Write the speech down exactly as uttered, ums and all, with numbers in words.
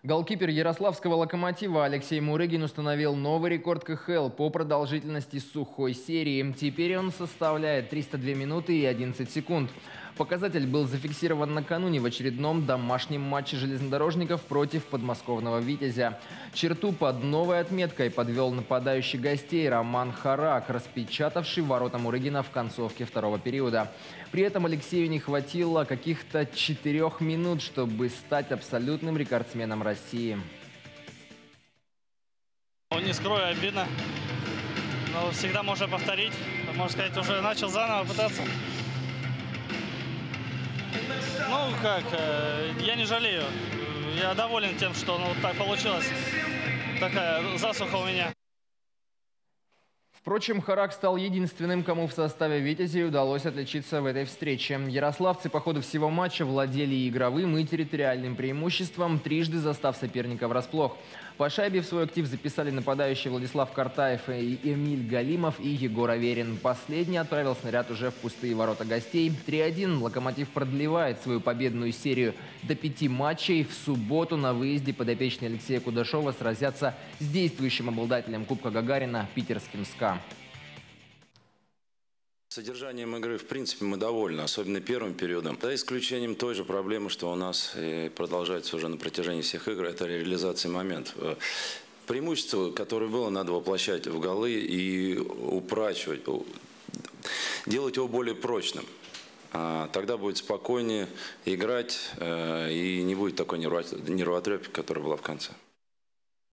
Голкипер ярославского «Локомотива» Алексей Мурыгин установил новый рекорд ка ха эл по продолжительности сухой серии. Теперь он составляет триста две минуты и одиннадцать секунд. Показатель был зафиксирован накануне в очередном домашнем матче железнодорожников против подмосковного «Витязя». Черту под новой отметкой подвел нападающий гостей Роман Харак, распечатавший ворота Мурыгина в концовке второго периода. При этом Алексею не хватило каких-то четырех минут, чтобы стать абсолютным рекордсменом России. Не скрою, обидно, но всегда можно повторить. Можно сказать, уже начал заново пытаться. Ну как, я не жалею. Я доволен тем, что ну, так получилось. Такая засуха у меня. Впрочем, Харак стал единственным, кому в составе «Витязей» удалось отличиться в этой встрече. Ярославцы по ходу всего матча владели и игровым, и территориальным преимуществом, трижды застав соперника врасплох. По шайбе в свой актив записали нападающие Владислав Картаев, и Эмиль Галимов и Егор Аверин. Последний отправил снаряд уже в пустые ворота гостей. три один «Локомотив» продлевает свою победную серию до пяти матчей. В субботу на выезде подопечные Алексея Кудашова сразятся с действующим обладателем Кубка Гагарина питерским «СКА». Содержанием игры, в принципе, мы довольны, особенно первым периодом. За исключением той же проблемы, что у нас продолжается уже на протяжении всех игр, это реализация моментов. Преимущество, которое было, надо воплощать в голы и упрачивать, делать его более прочным. Тогда будет спокойнее играть и не будет такой нервотрепки, которая была в конце.